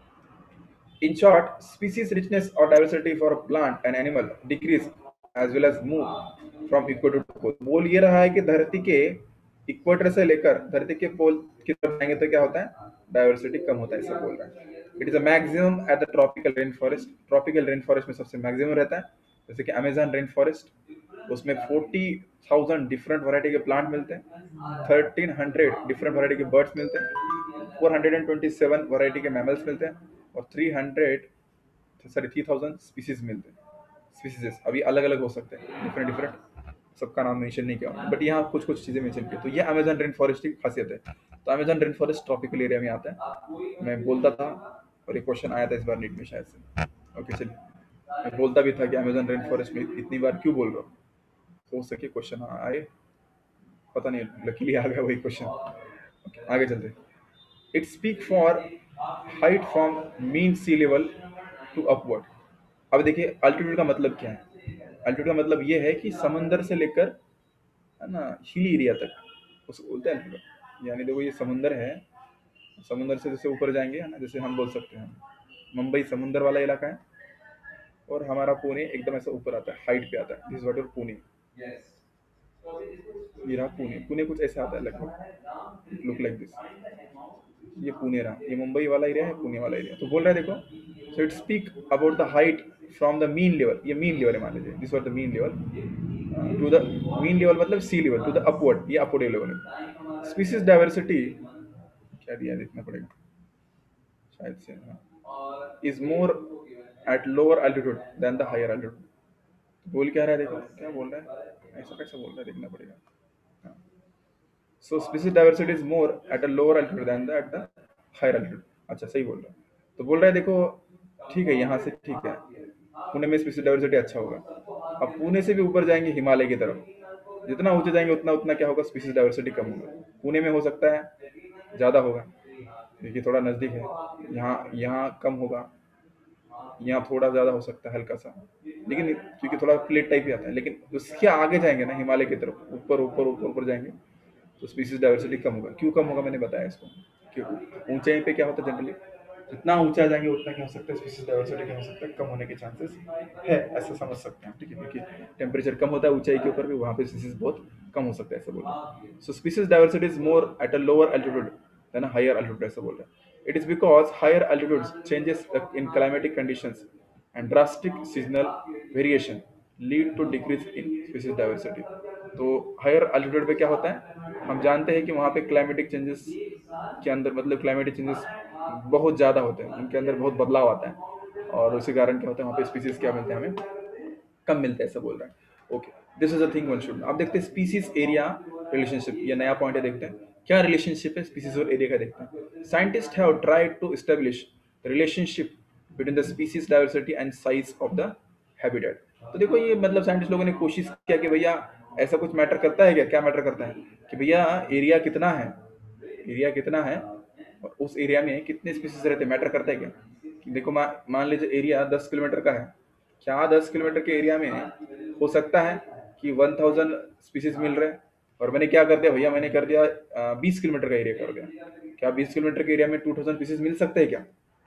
In short species richness or diversity for a plant and animal decrease as well as move from equator to pole। बोल ये रहा है कि धरती के इक्वेटर से लेकर धरती के पोल की तरफ जाएंगे तो क्या होता है, डाइवर्सिटी कम होता है, ऐसा बोल रहा है। It is a maximum at the tropical rain forest. Tropical rain forest में सबसे मैक्सिमम रहता है, जैसे कि अमेजन रेन फॉरेस्ट, उसमें फोर्टी थाउजेंड डिफरेंट वैरायटी के प्लांट मिलते हैं, थर्टीन हंड्रेड डिफरेंट वैरायटी के बर्ड्स मिलते हैं, four hundred and twenty seven variety के मैमल्स मिलते हैं, और three hundred sorry three thousand species मिलते हैं। स्पीसीज अभी अलग अलग हो सकते हैं, डिफरेंट डिफरेंट, सबका नाम मेंशन नहीं किया, बट यहाँ कुछ कुछ चीजें मेंशन की। तो ये अमेजन रेन फॉरेस्ट की खासियत है। तो Amazon rain forest tropical area में आता है, मैं बोलता था, और एक क्वेश्चन आया था इस बार नीट में शायद से। ओके चलिए, मैं बोलता भी था कि अमेजन रेन फॉरेस्ट में इतनी बार क्यों बोल रहा हूँ, हो सके क्वेश्चन आए, पता नहीं, लकीली आ गया वही क्वेश्चन। okay, आगे चलते। It speak for height from mean sea level to upward. अब देखिए अल्टीट्यूड का मतलब क्या है। अल्टीट्यूड का मतलब ये है कि समंदर से लेकर, है ना, हिली एरिया तक उसको बोलते हैं अल्टीट्यूड। यानी देखो ये समुंदर है, समुंदर से जैसे ऊपर जाएंगे, है ना, जैसे हम बोल सकते हैं मुंबई समुंदर वाला इलाका है, और हमारा पुणे एकदम ऐसा ऊपर आता है, हाइट पे आता है, दिस वाटर पुणे। ये रहा पुणे, पुणे कुछ ऐसा आता है लगभग, लुक लाइक दिस। ये पुणे रहा, ये मुंबई वाला एरिया है, पुणे वाला एरिया। तो बोल रहा है देखो, so it speak about the height from the mean level, ये मीन लेवल है मान लीजिए, this was the mean level, to the mean level मतलब sea level, to the upward, ये अपवर्ड लेवल है। स्पीसीज डाइवर्सिटी क्या दिया है, देखना पड़ेगा शायद से, is more at lower altitude than the higher altitude. बोल क्या रहा है देखो, क्या बोल रहा है, ऐसा कैसे बोल रहा है, देखना पड़ेगा। So species diversity is more at a lower altitude than the at the higher altitude. अच्छा सही बोल रहा है। तो बोल रहा है देखो, ठीक है यहाँ से ठीक है, पुणे में स्पीसीज डाइवर्सिटी अच्छा होगा। अब पुणे से भी ऊपर जाएंगे हिमालय की तरफ, जितना ऊंचे जाएंगे उतना उतना क्या होगा, स्पीसीज डाइवर्सिटी कम होगा। पुणे में हो सकता है ज़्यादा होगा क्योंकि थोड़ा नज़दीक है, यहाँ यहाँ कम होगा, यहाँ थोड़ा ज़्यादा हो सकता है हल्का सा, लेकिन क्योंकि थोड़ा प्लेट टाइप ही आता है। लेकिन उसके आगे जाएंगे ना, हिमालय की तरफ ऊपर ऊपर ऊपर ऊपर जाएंगे तो स्पीसीज डाइवर्सिटी कम होगा। क्यों कम होगा मैंने बताया इसको, क्यों ऊंचाई पे क्या होता है जनरली, जितना ऊंचा जाएंगे उतना क्या हो सकता है, स्पीसीज डाइवर्सिटी क्या हो सकता है, कम होने के चांसेस है, ऐसा समझ सकते हैं। ठीक है, क्योंकि टेम्परेचर कम होता है ऊंचाई के ऊपर भी, वहाँ पे स्पीसीज बहुत कम हो सकता है, ऐसा बोल रहे हैं। So species diversity is more at a lower altitude than a higher altitude, ऐसा बोल रहे हैं। It is because higher altitudes changes in climatic conditions and drastic seasonal variation lead to decrease in species diversity। तो higher altitude पे क्या होता है, हम जानते हैं कि वहाँ पे क्लाइमेटिक चेंजेस के अंदर, मतलब क्लाइमेटिक चेंजेस बहुत ज़्यादा होते हैं, उनके अंदर बहुत बदलाव आता है, और उसी कारण क्या होता है वहाँ पे स्पीसीज क्या मिलते हैं हमें, कम मिलता है, ऐसा बोल रहा है। Okay, this is a thing one should. अब देखते हैं स्पीसीज एरिया रिलेशनशिप, ये नया पॉइंट है, देखते हैं क्या रिलेशनशिप है स्पीसीज और एरिया का, देखते हैं। Scientist have tried to establish relationship between the species diversity and size of the habitat. तो देखो ये मतलब साइंटिस्ट लोगों ने कोशिश किया कि भैया ऐसा कुछ मैटर करता है क्या, क्या मैटर करता है कि भैया एरिया कितना है, एरिया कितना है और उस एरिया में कितने स्पीसीज रहते हैं, मैटर करता है क्या। कि देखो मा, मान लीजिए एरिया दस किलोमीटर का है, क्या दस किलोमीटर के एरिया में हो सकता है कि वन थाउजेंड स्पीसीज मिल रहे हैं, और मैंने क्या कर दिया भैया, मैंने कर दिया बीस किलोमीटर का एरिया कर दिया, क्या बीस किलोमीटर के एरिया में टू थाउजेंड पीसेज मिल सकते हैं क्या?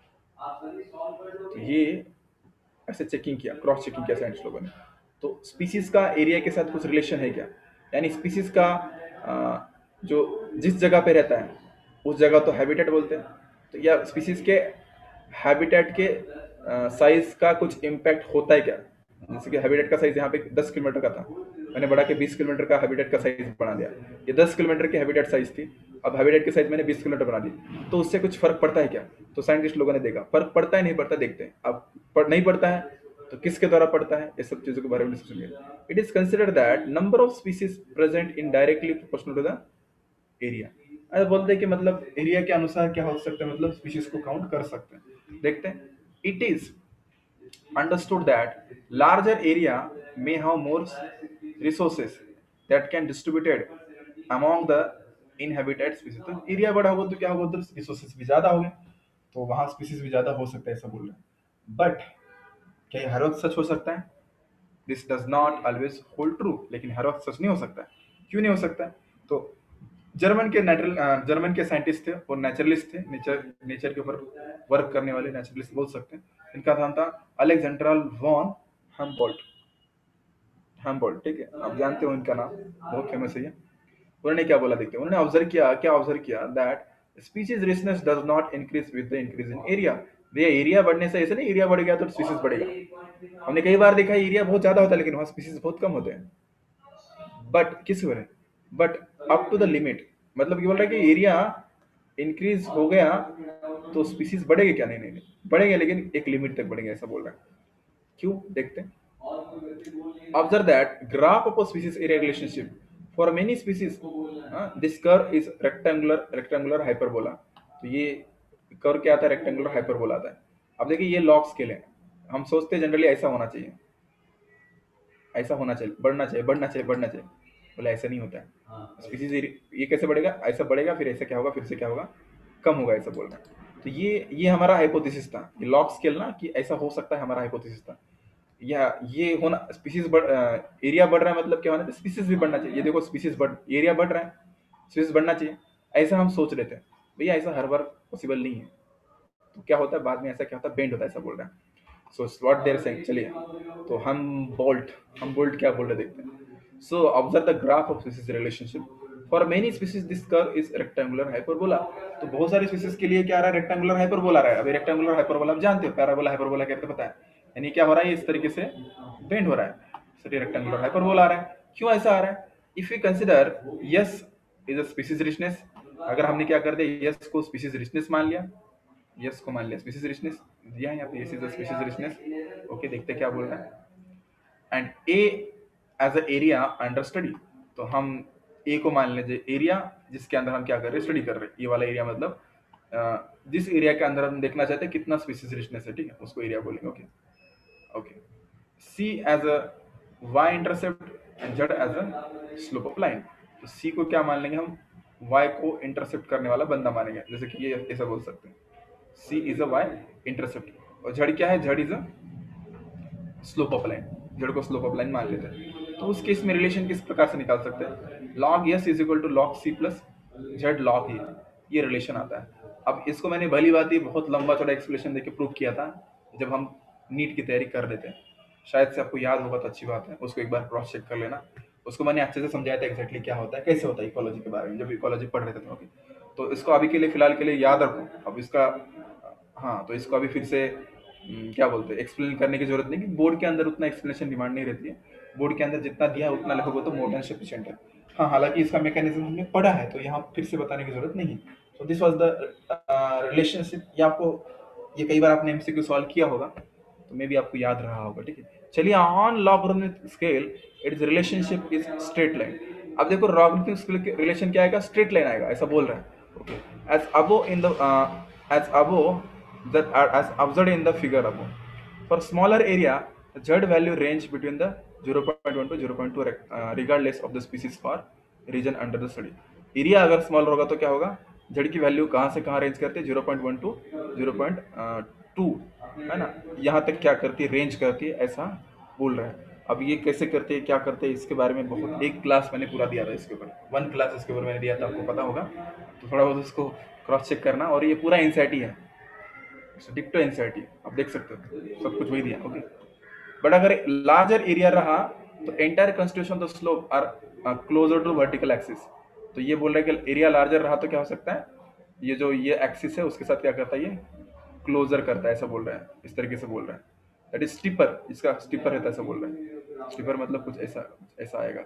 तो ये ऐसे चेकिंग किया, क्रॉस चेकिंग किया साइंटिस्ट लोगों ने। तो स्पीसीज का एरिया के साथ कुछ रिलेशन है क्या? यानी स्पीसीज का अ, जो जिस जगह पे रहता है उस जगह तो हैबिटेट बोलते हैं, तो या स्पीसीज के हैबिटेट के साइज का कुछ इम्पैक्ट होता है क्या? जैसे कि हैबिटेट का साइज यहाँ पे दस किलोमीटर का था, मैंने बढ़ा के बीस किलोमीटर का हैबिटेट का साइज बना दिया, ये दस किलोमीटर की हैबिटेट साइज थी, अब हैबिटेट की साइज मैंने बीस किलोमीटर बना दी, तो उससे कुछ फर्क पड़ता है क्या? तो साइंटिस्ट लोगों ने देखा फर्क पड़ता है नहीं पड़ता, देखते हैं। अब पड़, नहीं पड़ता है तो किसके द्वारा पड़ता है, ये सब चीजों के बारे में डिस्कशन किया। It is considered that number of species present in directly proportional to the area. ऐसा बोलते हैं कि मतलब एरिया के अनुसार क्या हो सकता है, मतलब स्पीशीज को काउंट कर सकते हैं। देखते हैं। It is understood that larger area may have more resources that can distributed among the inhabited species। तो एरिया बड़ा होगा तो क्या होगा, उधर रिसोर्सेज भी ज्यादा होंगे, तो वहां स्पीसीज भी ज्यादा हो सकता है, ऐसा बोल रहे हैं। बट क्या ये हर वक्त सच हो सकता है? This does not always hold true. लेकिन हर वक्त सच नहीं हो सकता है। क्यों नहीं हो सकता है? तो जर्मन के नेचुरल जर्मन के साइंटिस्ट थे और नेचुरलिस्ट थे, नेचर नेचर के ऊपर वर्क करने वाले नेचुरलिस्ट बोल सकते हैं। इनका नाम था अलेक्जेंड्रा वॉन हम्बोल्ट। हम्बोल्ट, ठीक है, आप जानते हो इनका नाम, बहुत फेमस है ये। उन्होंने क्या बोला देखते हैं। उन्होंने ऑब्जर्व किया, क्या ऑब्जर्व किया, that species richness does not increase with the increase in area. भैया एरिया बढ़ने से ऐसे नहीं, एरिया बढ़ गया तो स्पीशीज बढ़ेगा। हमने कई बार देखा है एरिया बहुत ज्यादा होता है लेकिन वहाँ स्पीशीज बहुत कम होते हैं। बट किस वजह? But up to the limit, मतलब ये बोल रहा है कि एरिया इंक्रीज हो गया तो स्पीसीज बढ़ेगी क्या? नहीं नहीं नहीं, बढ़ेंगे लेकिन एक लिमिट तक बढ़ेंगे, ऐसा बोल रहा है। क्यों, देखते हैं। Observe that graph of a species area relationship for many species, uh, this curve is rectangular rectangular hyperbola। तो ये कर्व क्या आता है? रेक्टेंगुलर हाइपरबोला आता है। अब देखिए ये लॉग स्केल है, हम सोचते हैं जनरली ऐसा होना चाहिए, ऐसा होना चाहिए, बढ़ना चाहिए, बढ़ना चाहिए, बढ़ना चाहिए, बोले ऐसा नहीं होता है। स्पीसीज ये कैसे बढ़ेगा? ऐसा बढ़ेगा, फिर ऐसा क्या होगा, फिर से क्या होगा, कम होगा, ऐसा बोल रहा है। तो ये ये हमारा हाइपोथेसिस था, ये लॉग स्केल ना, कि ऐसा हो सकता है, हमारा हाइपोथेसिस था। या ये होना स्पीसीज बढ़ एरिया बढ़ रहा है, मतलब क्या होना चाहिए, स्पीसीज भी बढ़ना चाहिए। ये देखो स्पीसीज बढ़ एरिया बढ़ रहा है, स्पीसीज बढ़ना चाहिए, ऐसा हम सोच रहे थे। भैया ऐसा हर बार पॉसिबल नहीं है। तो क्या होता है बाद में, ऐसा क्या होता है, बेंड होता है, ऐसा बोल रहे हैं। सो व्हाट देयर सेइंग, चलिए तो हम बोल्ट हम बोल्ट क्या बोल रहे देखते हैं। So observe the graph of species relationship for many species this curve is rectangular hyperbola. तो बहुत सारी स्पीसीज के लिए क्या आ रहा है, रेक्टेंगुलर हाइपरबोला आ रहा है। अभी रेक्टेंगुलर हाइपरबोला आप जानते हो, पैराबोला हाइपरबोला क्या पता है, यानी क्या हो रहा है, इस तरीके से बेंड हो रहा है, सॉरी रेक्टेंगुलर हाइपरबोला आ रहा है। क्यों ऐसा आ रहा है? If you consider S is a species richness, अगर हमने क्या कर दिया, यस को स्पीसीज रिचनेस मान लिया, यस को मान लिया स्पीसीज रिचनेस दिया है यहाँ पे, S is the species richness. Okay, देखते क्या बोल रहा है। And A as a area under study, तो हम ए को मान लीजिए एरिया जिसके अंदर हम क्या कर रहे हैं, स्टडी कर रहे हैं। ये वाला एरिया मतलब अ, जिस एरिया के अंदर हम देखना चाहते हैं कितना स्पीसीज रिचनेस है, ठीक है, उसको एरिया बोलेंगे। Okay okay. C as a Y intercept and Z as a slope of line. तो सी को क्या मान लेंगे हम, वाई को इंटरसेप्ट करने वाला बंदा मानेंगे, जैसे कि ये ऐसा बोल सकते हैं, C is a Y intercept. और झड़ क्या है, Z is a slope of line, Z को स्लोप ऑफ लाइन मान लेते हैं। तो उस केस में रिलेशन किस प्रकार से निकाल सकते हैं, log S is equal to log C plus Z log A, ये रिलेशन आता है। अब इसको मैंने भली बात ही बहुत लंबा चौड़ा एक्सप्लेनेशन देके प्रूव किया था जब हम नीट की तैयारी कर रहे थे, शायद से आपको याद होगा तो अच्छी बात है, उसको एक बार क्रॉस चेक कर लेना। उसको मैंने अच्छे से समझाया था एक्जैक्टली क्या होता है, कैसे होता है इकोलॉजी के बारे में, जब इकोलॉजी पढ़ रहे थे। ओके, तो इसको अभी के लिए फिलहाल के लिए याद रखो। अब इसका हाँ, तो इसको अभी फिर से हम्म, क्या बोलते हैं, एक्सप्लेन करने की जरूरत नहीं, कि बोर्ड के अंदर उतना एक्सप्लेनेशन डिमांड नहीं रहती है। बोर्ड के अंदर जितना दिया है उतना लिखोगे तो मोर देन सफिशिएंट है। हाँ, हालांकि इसका मैकेनिज्म हमने पढ़ा है तो यहाँ फिर से बताने की जरूरत नहीं है। So this was the relationship. ये आपको, ये कई बार आपने एमसीक्यू सॉल्व किया होगा तो मे भी आपको याद रहा होगा, ठीक है। चलिए, on logarithmic scale its relationship is straight line. अब देखो लॉगरिथमिक स्केल के रिलेशन क्या आएगा, स्ट्रेट लाइन आएगा, ऐसा बोल रहा है। Okay, as above in the as above that are as observed in the figure above. For smaller area, the Z value range between the zero point one to zero point two uh, regardless of the species for region under the study. Area अगर small होगा तो क्या होगा, Z की value कहाँ से कहाँ range करते हैं, zero point one to zero point two, है ना, यहाँ तक क्या करती है, रेंज करती है, ऐसा बोल रहा है। अब ये कैसे करते हैं, क्या करते हैं, इसके बारे में बहुत, एक क्लास मैंने पूरा दिया था इसके ऊपर, वन क्लास इसके ऊपर मैंने दिया था, आपको पता होगा, तो थोड़ा बहुत उसको क्रॉस चेक करना। और ये पूरा एनसीईआरटी है, डिक्टो एनसीईआरटी, आप देख सकते हो सब कुछ वही दिया, ओके। बट अगर लार्जर एरिया रहा तो entire constitution the slope are closer to vertical axis. तो ये बोल रहा है कि एरिया लार्जर रहा तो क्या हो सकता है, ये जो ये एक्सिस है उसके साथ क्या करता है, ये क्लोजर करता है, ऐसा बोल रहा है, इस तरीके से बोल रहा है। दैट इज स्टिपर, इसका स्टिपर रहता है, ऐसा बोल रहा है। स्टिपर मतलब कुछ ऐसा, ऐसा आएगा,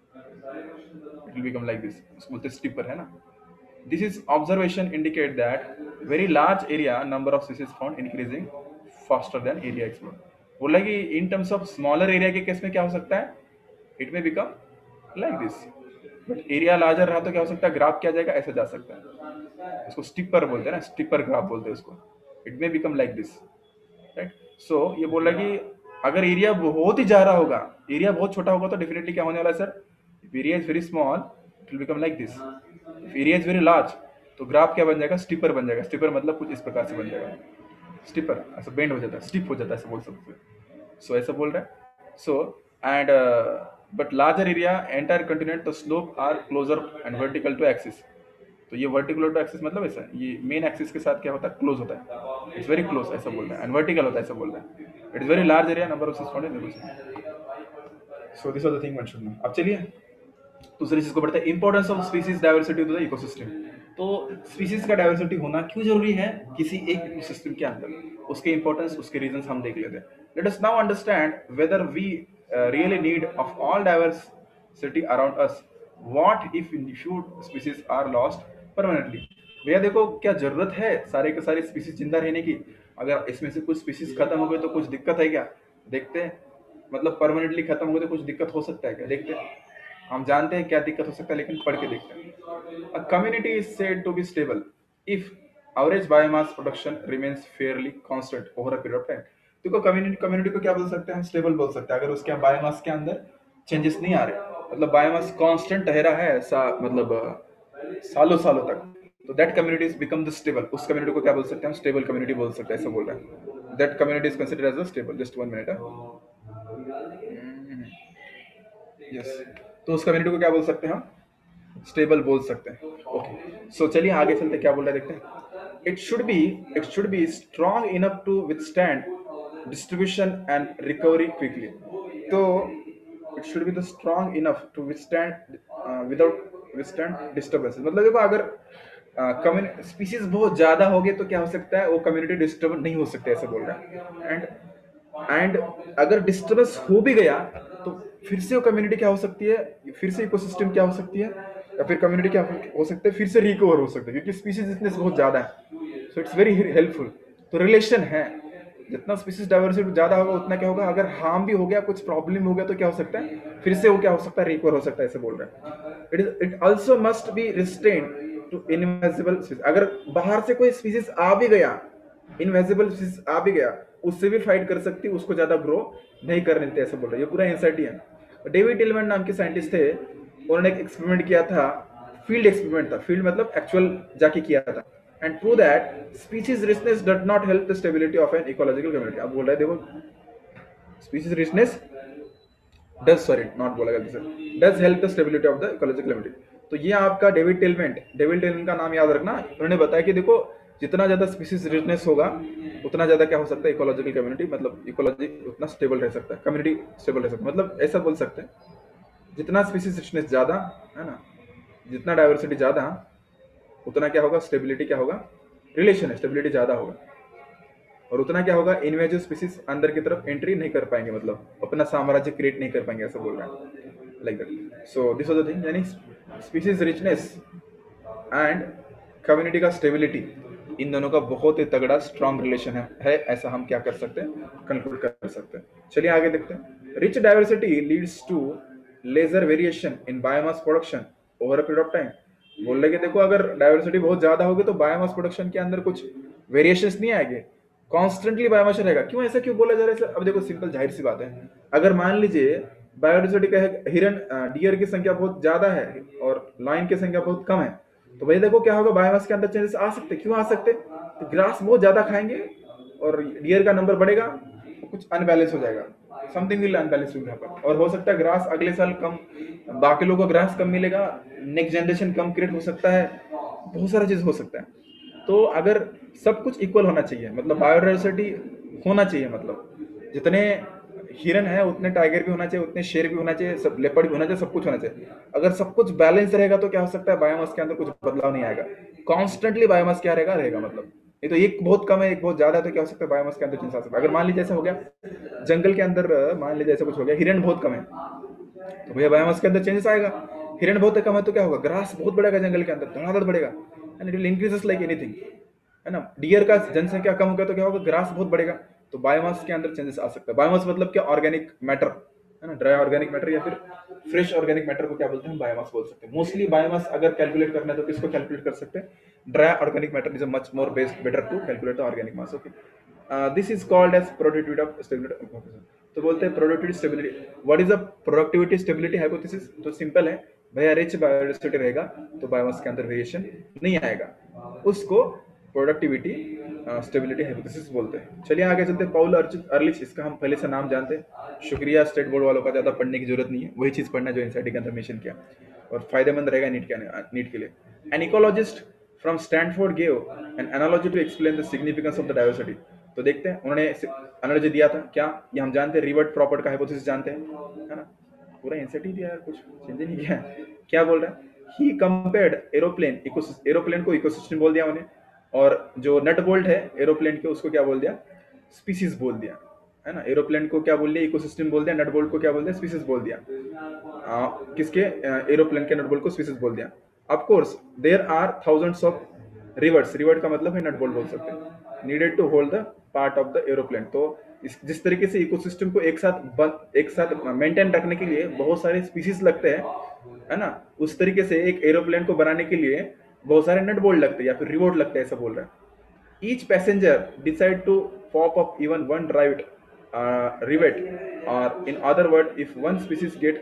it will become like this, उसको बोलते हैं स्टिपर, है ना। This is observation indicate that very large area number of species found increasing faster than area explored. बोला कि in terms of smaller area के केस में क्या हो सकता है, it may become like this, but area larger रहा तो क्या हो सकता है, ग्राफ क्या जाएगा, ऐसे जा सकता है, इसको स्टिपर बोलते हैं ना, स्टिपर ग्राफ बोलते हैं उसको, it may become like this, right? So ये बोला कि अगर एरिया बहुत ही जा रहा होगा, एरिया बहुत छोटा होगा तो डेफिनेटली क्या होने वाला है sir, if area is very small it will become like this, area is very large तो ग्राफ क्या बन जाएगा, स्टिपर बन जाएगा। स्टिपर मतलब कुछ इस प्रकार से बन जाएगा, स्टिपर ऐसा बेंड हो जाता है, स्टिप हो जाता है, ऐसा बोल सकते हैं। सो ऐसा बोल रहा है। So and but larger area entire continent the slope are closer and vertical to axis. तो ये वर्टिकल टू एक्सिस मतलब ऐसा, ये मेन एक्सिस के साथ क्या होता है, क्लोज होता है, इट्स वेरी क्लोज, ऐसा बोल रहा है, एंड वर्टिकल होता है, ऐसा बोल रहा है। It is very large area, number of found in so this was the thing one should know. अब चलिए दूसरी चीज को बढ़ते हैं, importance of species diversity to the ecosystem. तो स्पीसीज का डाइवर्सिटी होना क्यों जरूरी है किसी एक इकोसिस्टम के अंदर, उसके इंपॉर्टेंस, उसके रीजंस हम देख लेते हैं। Let us now understand whether we really need of all diversity around us, what if few species are lost permanently. भैया देखो क्या जरूरत है सारे के सारे स्पीसीज जिंदा रहने की, अगर इसमें से कुछ स्पीसीज खत्म हो गए तो कुछ दिक्कत है क्या, देखते हैं, मतलब परमानेंटली खत्म हो गए तो कुछ दिक्कत हो सकता है क्या, देखते हैं, हम जानते हैं क्या दिक्कत हो सकता है लेकिन पढ़ के देखते हैं। A community is said to be stable if average biomass production remains fairly constant over a period of time. देखो कम्युनिटी कम्युनिटी को क्या बोल सकते हैं हम, स्टेबल बोल सकते हैं, अगर उसके बायोमास के अंदर चेंजेस नहीं आ रहे, मतलब बायोमास कांस्टेंट रह रहा है ऐसा, मतलब सालों सालों तक, तो that community is become the stable, उस कम्युनिटी को क्या बोल सकते हैं हम, स्टेबल कम्युनिटी बोल सकते हैं, ऐसा बोल रहा है। That community is considered as a stable. Just one minute, yes, तो उस कम्युनिटी को क्या बोल सकते हैं हम, स्टेबल बोल सकते हैं, ओके। सो चलिए आगे चलते क्या बोल रहा है देखते हैं। It should be it should be strong enough to withstand distribution and recovery quickly. तो it should be the strong enough to withstand without withstand disturbance. मतलब देखो अगर कम्युनिटी स्पीसीज बहुत ज्यादा हो गए तो क्या हो सकता है, वो कम्युनिटी डिस्टर्ब नहीं हो सकते, ऐसा बोल रहा है। एंड एंड अगर डिस्टर्बेंस हो भी गया तो फिर से वो कम्युनिटी क्या हो सकती है, फिर से इकोसिस्टम क्या हो सकती है, या फिर कम्युनिटी क्या हो सकता है, फिर से रिकवर हो सकता है, क्योंकि स्पीसीज इतने बहुत ज्यादा है। So it's very helpful. तो रिलेशन है, जितना स्पीसीज डाइवर्सिटी ज्यादा होगा उतना क्या होगा, अगर हार्म भी हो गया, कुछ प्रॉब्लम हो गया तो क्या हो सकता है, फिर से वो क्या हो सकता है, रिकवर हो सकता है, ऐसे बोल रहे हैं। It is it also must be restrain to invisible species. अगर बाहर से कोई स्पीसीज आ भी गया, इनविजिबल स्पीसीज आ भी गया, उससे भी फाइट कर सकती है, उसको ज्यादा ग्रो नहीं करने देते, ऐसा बोल रहे हैं। ये पूरा एनसीईआरटी है। डेविड टिलमैन नाम के साइंटिस्ट थे, उन्होंने एक एक्सपेरिमेंट किया था, फील्ड एक्सपेरिमेंट था, फील्ड मतलब एक्चुअल जाके किया था, and prove that species richness does not help the stability of an ecological community. अब बोल रहे हैं देखो species richness does sorry not बोला गलती से does help the stability of the ecological community. तो ये आपका डेविड टिलमैन, डेविड टिलमैन का नाम याद रखना। उन्होंने बताया कि देखो जितना ज्यादा स्पीशीज रिचनेस होगा उतना ज्यादा क्या हो सकता है, इकोलॉजिकल कम्युनिटी मतलब इकोलॉजी उतना स्टेबल रह सकता है, कम्युनिटी स्टेबल रह सकता है। मतलब ऐसा बोल सकते हैं जितना स्पीशीज रिचनेस ज्यादा है ना, जितना डाइवर्सिटी ज्यादा उतना क्या होगा, स्टेबिलिटी क्या होगा, रिलेशन है, स्टेबिलिटी ज्यादा होगा, और उतना क्या होगा, इन्वेजिव स्पीसीज अंदर की तरफ एंट्री नहीं कर पाएंगे, मतलब अपना साम्राज्य क्रिएट नहीं कर पाएंगे, ऐसा बोल रहा है, like that. So this was the thing, यानी स्पीसीज रिचनेस एंड कम्युनिटी का स्टेबिलिटी, इन दोनों का बहुत ही तगड़ा स्ट्रॉन्ग रिलेशन है, है ऐसा हम क्या कर सकते हैं, कंक्लूड कर सकते हैं। चलिए आगे देखते हैं। Rich diversity leads to lesser variation in biomass production over a period of time. बोल रहे कि देखो अगर डाइवर्सिटी बहुत ज्यादा होगी तो बायोमास प्रोडक्शन के अंदर कुछ वेरिएशंस नहीं आएंगे, कॉन्स्टेंटली बायोमास रहेगा। क्यों ऐसा क्यों बोला जा रहा है सर? अब देखो सिंपल जाहिर सी बात है, अगर मान लीजिए बायोडाइवर्सिटी का हिरन डियर की संख्या बहुत ज्यादा है और लाइन की संख्या बहुत कम है, तो भाई देखो क्या होगा, बायोमास के अंदर चेंजेस आ सकते। क्यों आ सकते? तो ग्रास बहुत ज्यादा खाएंगे और डियर का नंबर बढ़ेगा, कुछ अनबैलेंस हो जाएगा, something will unbalance will happen. और हो सकता है ग्रास अगले साल कम, बाकी लोगों को ग्रास कम मिलेगा, नेक्स्ट जनरेशन कम क्रिएट हो सकता है, बहुत सारा चीज हो सकता है। तो अगर सब कुछ इक्वल होना चाहिए, मतलब बायोडाइवर्सिटी होना चाहिए, मतलब जितने हिरन है उतने टाइगर भी होना चाहिए, उतने शेर भी होना चाहिए, सब लेपर्ड भी होना चाहिए, सब कुछ होना चाहिए। अगर सब कुछ बैलेंस रहेगा तो क्या हो सकता है, बायोमास के अंदर कुछ बदलाव नहीं आएगा, कॉन्स्टेंटली बायोमास क्या रहेगा रहेगा मतलब। ये तो एक बहुत कम है, एक बहुत ज्यादा है, तो क्या हो सकता है बायोमास के अंदर चेंज आ सकता है। अगर मान लीजिए ऐसा हो गया जंगल के अंदर, मान लीजिए ऐसा कुछ हो गया, हिरन बहुत कम है, तो भैया बायोमास के अंदर चेंजेस आएगा। हिरन बहुत कम है तो क्या होगा, ग्रास बहुत बढ़ेगा जंगल के अंदर, धड़ाधड़ बढ़ेगा, and it will increases like anything, है ना। डियर का जनसंख्या कम हो गया तो क्या होगा, ग्रास बहुत बढ़ेगा, तो बायोमास के अंदर चेंजेस आ सकता है। बायोमास मतलब क्या, ऑर्गेनिक मैटर, है ना, ड्राई ऑर्गेनिक मैटर या फिर फ्रेश ऑर्गेनिक मैटर को क्या बोलते हैं, बायोमास बोल सकते हैं। मोस्टली बायोमास अगर कैलकुलेट करना है तो किसको कैलकुलेट कर सकते हैं, dry organic matter is a much more best better to calculate the organic mass. Okay, this is called as productivity of stability. तो बोलते हैं productivity stability. What is a productivity stability hypothesis? तो simple है भैया, rich biodiversity रहेगा तो biomass के अंदर वेरिएशन नहीं आएगा, उसको प्रोडक्टिविटी स्टेबिलिटी हाइपोथेसिस बोलते हैं। चलिए आगे चलते हैं। पाउल अर्लिच, इसका हम पहले से नाम जानते हैं, शुक्रिया स्टेट बोर्ड वालों का, ज्यादा पढ़ने की जरूरत नहीं है, वही चीज पढ़ना जो एनसीईआरटी के अंदर मेंशन किया, और फायदेमंद रहेगा नीट के नीट के लिए। An ecologist from Stanford gave an analogy to explain the significance of the diversity. तो देखते हैं उन्होंने एनालॉजी दिया था क्या, ये हम जानते हैं, रिवर्ट प्रॉपर्ट का हाइपोथेसिस जानते हैं, है ना, पूरा एनसीईआरटी दिया यार, कुछ चेंज नहीं किया है। क्या बोल रहा है, ही कंपेयर्ड एरोप्लेन, एरोप्लेन को इकोसिस्टम बोल दिया उन्हें, और जो नट बोल्ट है एरोप्लेन के उसको क्या बोल दिया, स्पीसीज बोल दिया, है ना। एरोप्लेन को क्या बोल दिया, इकोसिस्टम बोल दिया, नट बोल्ट को क्या बोल दिया, स्पीसीज बोल दिया। आ, किसके, एरोप्लेन के नट बोल्ट को स्पीसीज बोल दिया। Of course there are thousands of rivets, rivet का मतलब है नट बोल्ट बोल सकते हैं, needed to hold the part of the aeroplane. तो इस जिस तरीके से इकोसिस्टम को एक साथ बंद, एक साथ मेंटेन रखने के लिए बहुत सारे स्पीसीज लगते हैं, है ना, उस तरीके से एक एरोप्लेन को बनाने के लिए बहुत सारे नट बोल्ट लगते हैं या फिर रिवोट लगते हैं, ऐसा बोल रहा है। Each passenger decide to pop up even one drive rivet, or in other word, if one species get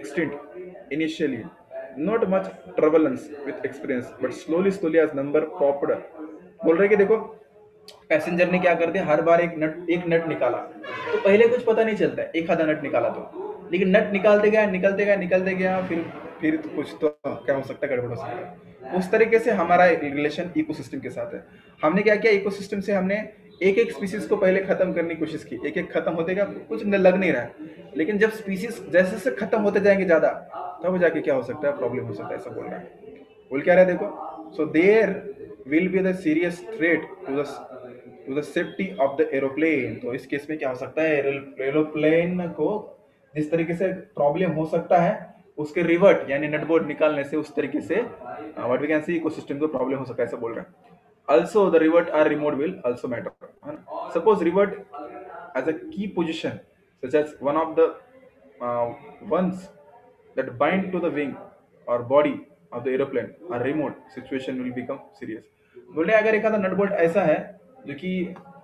extinct initially, not much turbulence with experience, but slowly slowly as number popped। बोल रहे कि देखो passenger ने क्या कर दिया, हर बार एक नट एक नट निकाला, तो पहले कुछ पता नहीं चलता है, एक आधा नट निकाला तो, लेकिन नट निकालते गया निकलते गया निकलते गया, फिर फिर तो कुछ तो क्या हो सकता है, गड़बड़ हो सकता है। उस तरीके से हमारा रिलेशन इकोसिस्टम के साथ है। हमने क्या किया, इकोसिस्टम से हमने एक एक स्पीसीज को पहले खत्म करने की कोशिश की, एक एक खत्म होते गया, कुछ लग नहीं रहा है, लेकिन जब स्पीसीज जैसे जैसे खत्म होते जाएंगे ज्यादा, तब जाके क्या हो सकता है, प्रॉब्लम हो सकता है, ऐसा बोल रहा है। बोल क्या रहा है देखो, so there will be the serious threat to the to the safety of the aeroplane. तो इस केस में क्या हो सकता है, एरोप्लेन को जिस तरीके से प्रॉब्लम हो सकता है, उसके रिवर्ट यानी नटबोल्ट निकालने से, उस तरीके से what we can see ecosystem को प्रॉब्लम हो सकता है, ऐसा बोल रहा है। Also the revert are removed will also matter. Suppose revert as a key position, such as one of the uh, ones that bind to the wing or body of the aeroplane are removed, situation will become serious। बोले अगर एक आधा nut bolt ऐसा है जो कि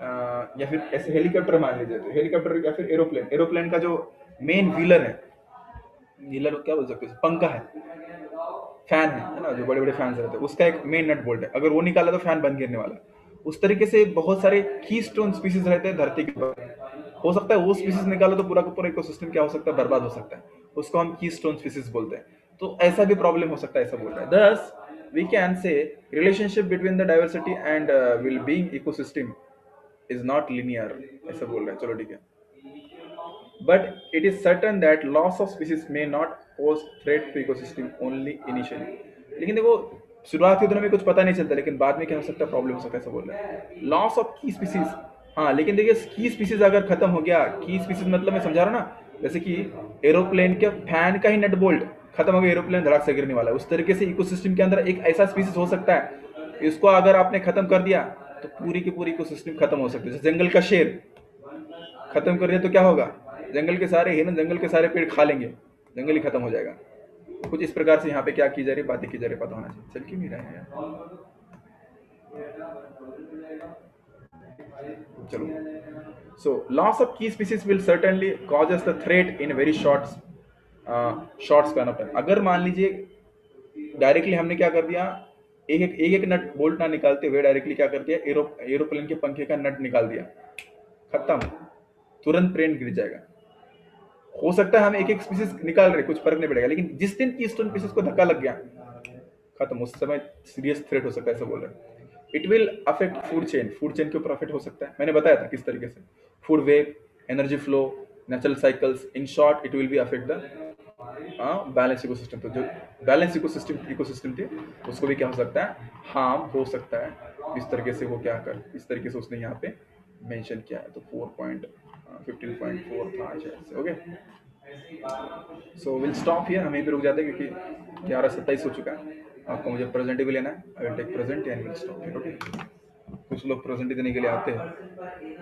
या फिर ऐसे हेलीकॉप्टर मान लीजिए, तो हेलीकॉप्टर या फिर एरोप्लेन, एरोप्लेन का जो मेन व्हीलर है, व्हीलर क्या बोल सकते हैं, पंखा है, फैन है ना, जो बड़े बड़े फैन रहते हैं, उसका एक मेन नट बोल्ट है, अगर वो निकाला तो फैन बंद गिरने वाला है। उस तरीके से बहुत सारे की स्टोन स्पीसीज रहते हैं धरती के ऊपर, हो सकता है वो स्पीसीज निकालो तो पूरा का पूरा इकोसिस्टम क्या हो सकता है, बर्बाद हो सकता है, उसको हम की स्टोन स्पीसीज बोलते हैं। तो ऐसा भी प्रॉब्लम हो सकता है, ऐसा बोल रहा है। Thus we can say relationship between the diversity and well being ecosystem is not linear, ऐसा बोल रहा है। चलो ठीक है, but it is certain that loss of species may not pose threat to ecosystem only initially। लेकिन देखो शुरुआत के दिनों में कुछ पता नहीं चलता, लेकिन बाद में क्या हो सकता है, प्रॉब्लम हो सकता है, ऐसा बोल रहे हैं। लॉस ऑफ की स्पीसीज, हाँ लेकिन देखिए की स्पीसीज अगर खत्म हो गया, की स्पीसीज मतलब मैं समझा रहा हूँ ना, जैसे कि एरोप्लेन के फैन का ही नट बोल्ट खत्म हो गया, एरोप्लेन धड़ाक से गिरने वाला है, उस तरीके से इकोसिस्टम के अंदर एक ऐसा स्पीसीज हो सकता है, इसको अगर आपने खत्म कर दिया तो पूरी की पूरी इकोसिस्टम खत्म हो सकती है। जैसे जंगल का शेर खत्म कर दिया तो क्या होगा, जंगल के सारे हिरन, जंगल के सारे पेड़ खा लेंगे, जंगल ही खत्म हो जाएगा। कुछ इस प्रकार से यहाँ पे क्या की जा रही है, बातें की जा रही, पता होना चाहिए। चल क्यों नहीं रहा है यार, चलो। So loss of key species will certainly causes the threat in very short short span of time. अगर मान लीजिए डायरेक्टली हमने क्या कर दिया, एक एक एक एक नट बोल्ट ना निकालते हुए डायरेक्टली क्या कर दिया, एरो एरोप्लेन के पंखे का नट निकाल दिया, खत्म, तुरंत प्लेन गिर जाएगा। हो सकता है हम एक एक पीसेस निकाल रहे, कुछ फर्क नहीं पड़ेगा, लेकिन जिस दिन की स्टोन पीसेस को धक्का लग गया, खत्म, उस समय सीरियस थ्रेट हो सकता है, ऐसा बोल रहे हैं। It will affect food chain, food chain के ऊपर अफेक्ट हो सकता है, मैंने बताया था किस तरीके से, food web, energy flow, natural cycles, in short it will be affect the balance ecosystem. तो जो बैलेंस इकोसिस्टम इकोसिस्टम थी उसको भी क्या हो सकता है, हार्म हो सकता है। इस तरीके से वो क्या कर, इस तरीके से उसने यहाँ पे मेंशन किया है। तो four point fifteen point four था शायद से। Okay, so will stop here, हम यहीं पे रुक जाते हैं क्योंकि ग्यारह सत्ताईस हो चुका है। आपको मुझे प्रेजेंट भी लेना है, I will take present and will stop here. Okay, कुछ लोग प्रेजेंट देने के लिए आते हैं,